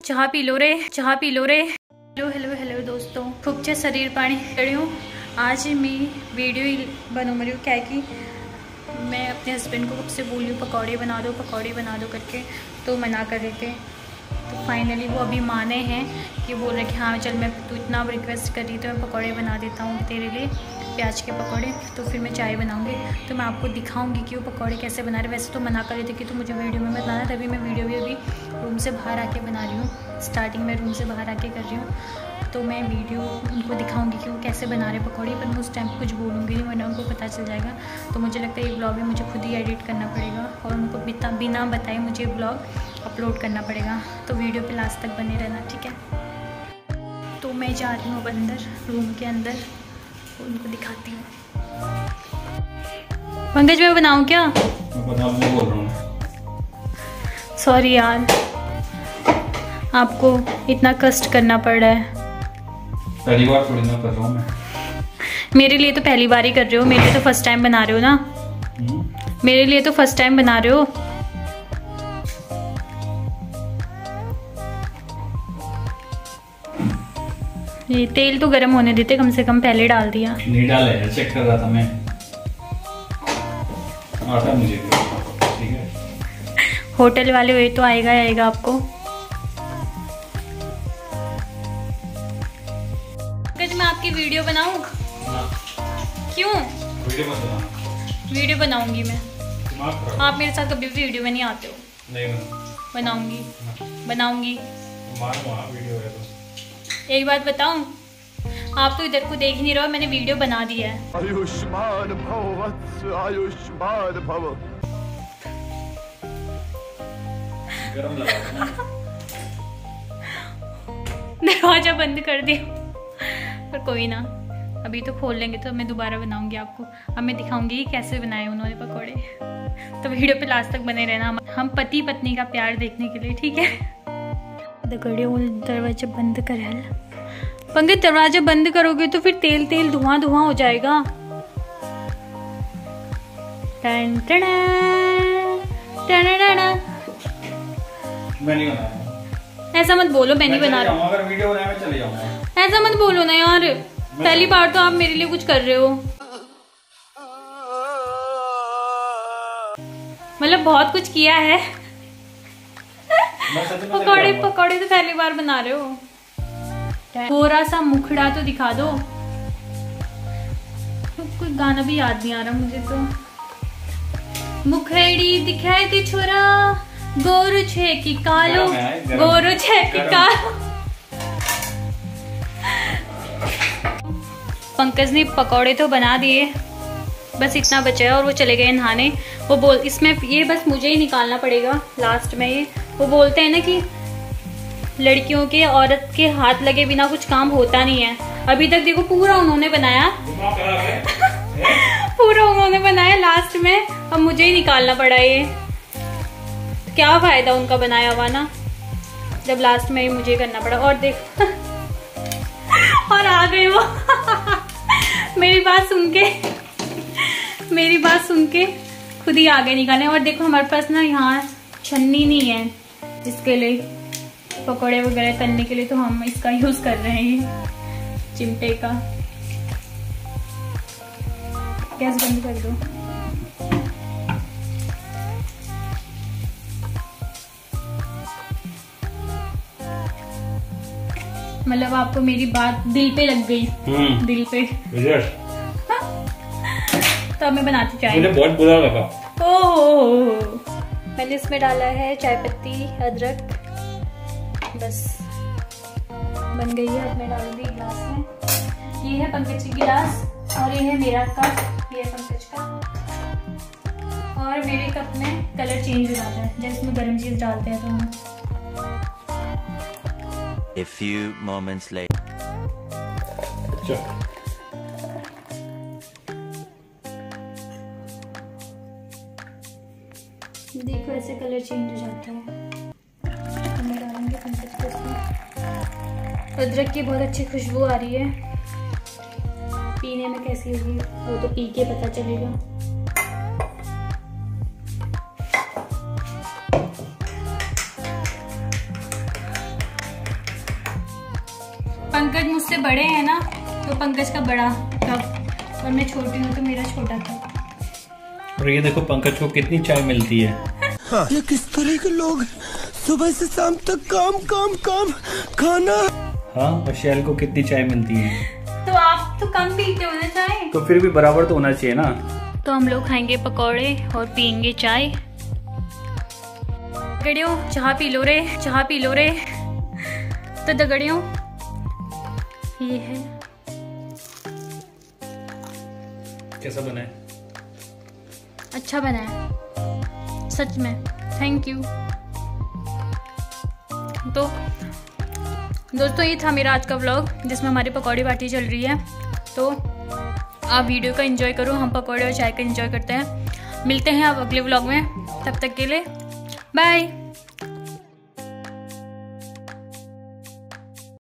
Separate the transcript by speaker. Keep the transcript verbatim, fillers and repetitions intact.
Speaker 1: चाह P low रे, चाह पी लो रे। हेलो हेलो हेलो दोस्तों, खूबचे शरीर पानी खड़ी हूँ। आज मैं वीडियो बनो मरी हूँ, क्या है कि मैं अपने हस्बैंड को कब से बोली हूँ पकौड़े बना दो पकौड़े बना दो करके, तो मना कर रहे थे। तो फाइनली वो अभी माने हैं कि बोल रहे कि हाँ चल, मैं तू इतना रिक्वेस्ट कर रही तो मैं पकौड़े बना देता हूँ तेरे लिए, प्याज के पकौड़े। तो फिर मैं चाय बनाऊँगी, तो मैं आपको दिखाऊंगी कि वो पकौड़े कैसे बना रहे। वैसे तो मना कर रहे थे कि तो मुझे वीडियो में बताना, तभी मैं वीडियो भी अभी रूम से बाहर आके बना रही हूँ। स्टार्टिंग में रूम से बाहर आके कर रही हूँ, तो मैं वीडियो उनको दिखाऊंगी कि वो कैसे बना रहे पकौड़े। पर मैं उस टाइम कुछ बोलूँगी नहीं, वरना उनको पता चल जाएगा। तो मुझे लगता है ये ब्लॉग भी मुझे खुद ही एडिट करना पड़ेगा और उनको बिना बिना बताए मुझे ब्लॉग अपलोड करना पड़ेगा। तो वीडियो पे लास्ट तक बने रहना, ठीक है। तो मैं जा रही हूँ अब अंदर, रूम के अंदर, उनको दिखाती हूँ। पंकज मैं बनाऊँ क्या? सॉरी यार, आपको इतना कष्ट करना पड़ रहा है।
Speaker 2: पहली बार थोड़ी ना कर रहा हूँ मैं।
Speaker 1: मेरे लिए तो पहली बार ही कर रहे हो, मेरे लिए तो फर्स्ट टाइम बना रहे हो ना। हुँ? मेरे लिए तो फर्स्ट टाइम बना रहे हो। ये तेल तो गर्म होने देते, कम से कम पहले डाल दिया।
Speaker 2: नहीं डाला है, चेक कर रहा था मैं। आता मुझे ठीक है।
Speaker 1: होटल वाले हुए तो आएगा आएगा आपको। मैं आपकी वीडियो बनाऊं? क्यों?
Speaker 2: वीडियो मत बना।
Speaker 1: वीडियो बनाऊंगी मैं। आप मेरे साथ कभी भी वीडियो में नहीं आते हो।
Speaker 2: नहीं
Speaker 1: बनाऊंगी बनाऊंगी।
Speaker 2: वीडियो है तो।
Speaker 1: एक बात बताऊं, आप तो इधर को देख ही नहीं रहे हो, मैंने वीडियो बना दिया है।
Speaker 3: आयुष्मान भव वत्स, आयुष्मान भव।
Speaker 2: गरम लगा
Speaker 1: दरवाजा बंद कर दिया, पर कोई ना, अभी तो खोल लेंगे तो मैं दोबारा बनाऊंगी आपको। अब मैं दिखाऊंगी कैसे बनाए उन्होंने पकौड़े। तो वीडियो पे लास्ट तक बने रहना, हम पति पत्नी का प्यार देखने के लिए, ठीक है। दरवाजा बंद कर। पंकज दरवाजा बंद करोगे तो फिर तेल तेल धुआं धुआं हो जाएगा। टन टन टन टन।
Speaker 2: मैं नहीं बनाया।
Speaker 1: ऐसा मत बोलो, मैं नहीं बना रहा हूँ।
Speaker 2: अगर वीडियो बनाया मैं चले जाऊंगा।
Speaker 1: ऐसा मत बोलो ना यार, पहली बार तो आप मेरे लिए कुछ कर रहे हो। मतलब बहुत कुछ किया है। पकौड़े पकौड़े तो पहली बार बना रहे हो। थोड़ा सा मुखड़ा तो दिखा दो। कोई गाना भी याद नहीं आ रहा मुझे तो। मुखड़ी दिखाई दी छोरा, गोरु छे की कालो, गोरु छे की कालो। पंकज ने पकौड़े तो बना दिए, बस इतना बचा है और वो चले गए नहाने। वो बोल इसमें ये बस मुझे ही निकालना पड़ेगा लास्ट में। ये वो बोलते हैं ना कि लड़कियों के, औरत के हाथ लगे बिना कुछ काम होता नहीं है। अभी तक देखो पूरा उन्होंने बनाया पूरा उन्होंने बनाया, लास्ट में अब मुझे ही निकालना पड़ा। ये क्या फायदा उनका बनाया हुआ ना, जब लास्ट में ही मुझे करना पड़ा। और देखो और आ गए वो मेरी बात सुन के मेरी बात सुन के खुद ही आगे निकाले। और देखो हमारे पास ना यहाँ छन्नी नहीं है इसके लिए, पकौड़े वगैरह तलने के लिए, तो हम इसका यूज कर रहे हैं, चिमटे का। गैस बंद कर दो। मतलब आपको मेरी बात दिल पे लग गई, दिल पे। तो अब मैं बनाती चाय।
Speaker 2: मुझे बहुत बुरा लगा।
Speaker 1: ओह, मैंने इसमें डाला है चाय पत्ती, अदरक, बस बन गई है। अब मैं डालूंगी गिलास में। ये है पंकज की गिलास और ये है मेरा कप, ये है पंकज का। और मेरे कप में कलर चेंज हो जाता है जब इसमें गर्म चीज डालते हैं तो हम।
Speaker 4: A few moments later.
Speaker 1: देखो ऐसे कलर चेंज हो जाता है। मैं डालूंगी पंकज को इसमें। अदरक की बहुत अच्छी खुशबू आ रही है, पीने में कैसी होगी वो तो पी के पता चलेगा। पंकज मुझसे बड़े हैं ना, तो पंकज का बड़ा कप और मैं छोटी हूँ तो मेरा छोटा कप।
Speaker 2: और ये देखो पंकज को कितनी चाय मिलती है।
Speaker 3: हाँ। ये किस तरह के लोग, सुबह से शाम तक काम काम काम खाना।
Speaker 2: हाँ, और शैल को कितनी चाय मिलती है।
Speaker 1: तो आप तो कम पीते हो ना चाय,
Speaker 2: तो फिर भी बराबर तो होना चाहिए ना।
Speaker 1: तो हम लोग खाएंगे पकौड़े और पियेंगे चाय। दगड़ियों चाह पी लो रे, चाह पी लो रे। तो दगड़ियों ये है,
Speaker 2: कैसा बना है?
Speaker 1: अच्छा बना है सच में, थैंक यू। तो दोस्तों ये था मेरा आज का व्लॉग जिसमें हमारी पकौड़ी पार्टी चल रही है। तो आप वीडियो का एंजॉय करो, हम पकौड़े और चाय का एंजॉय करते हैं। मिलते हैं आप अगले व्लॉग में, तब तक के लिए बाय।